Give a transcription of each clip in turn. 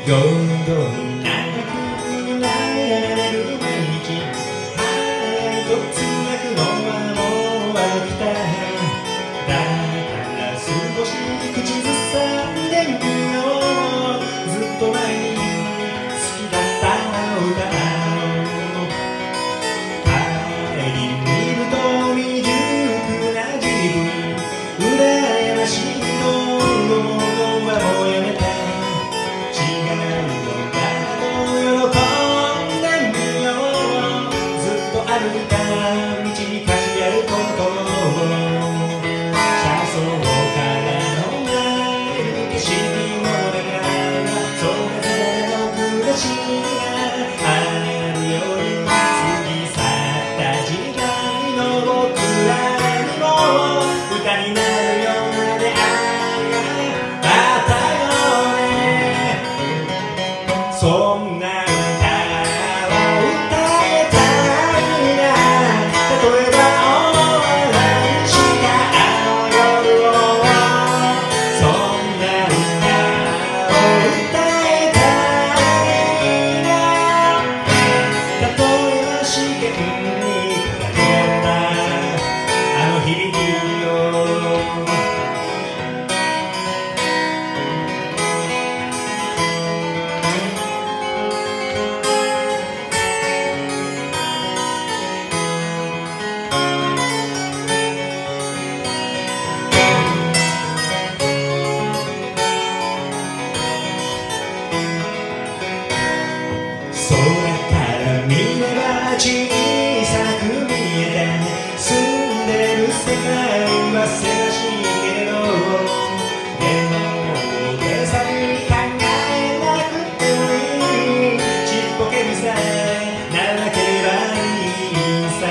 どんどん長く流れる毎日、はいとつぶやくのはもう飽きた。だから少し口ずさんでみよう。ずっと前に好きだった歌。帰り見ると未熟な自分、羨ましいと思うのはもうやめた。違うのだと喜んでみよう。ずっと歩いた道に価値あることを、車窓からの見える景色もだから、それぞれの暮らしがあるように、過ぎ去った時代の僕らにも歌になるような出会いがあったよね。そんな歌を歌えたらいいな。例えば終わらにしたあの夜を、そんな歌を歌えたらいいな。例えば試験に輝いたあの日々を、空から見れば小さく見えて、住んでる世界はせわしいけれど、でも大げさに考えなくてもいい。ちっぽけにさえならなければいいさ。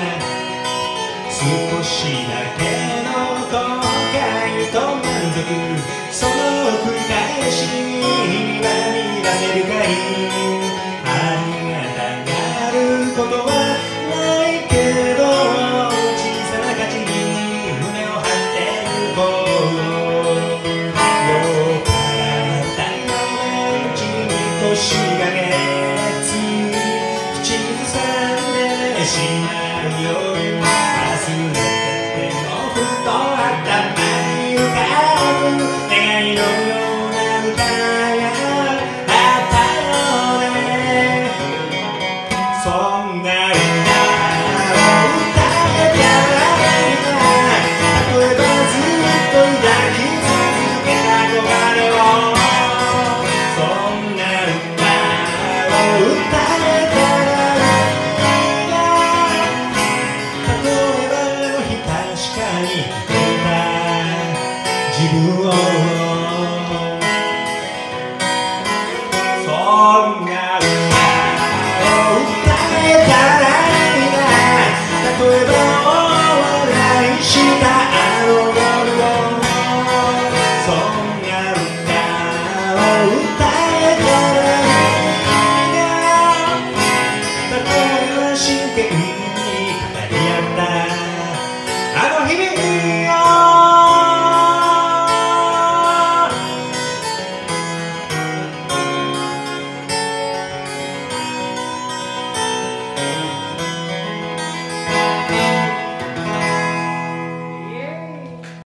少しだけの後悔と満足、その繰り返しには見出せるかい。ありがたがることはないけれど、小さな価値に胸を張ってゆこう。酔っ払ったよねうちに腰がね、つい口ずさんでしまうよ。忘れてもふと頭に浮かぶ願いのような歌があったよね。そんな歌を歌えたらいいな。例えばずっと抱き続けた憧れを、そんな歌を歌えたらいいな。例えばあの日確かにいた自分を、そんな歌を歌えた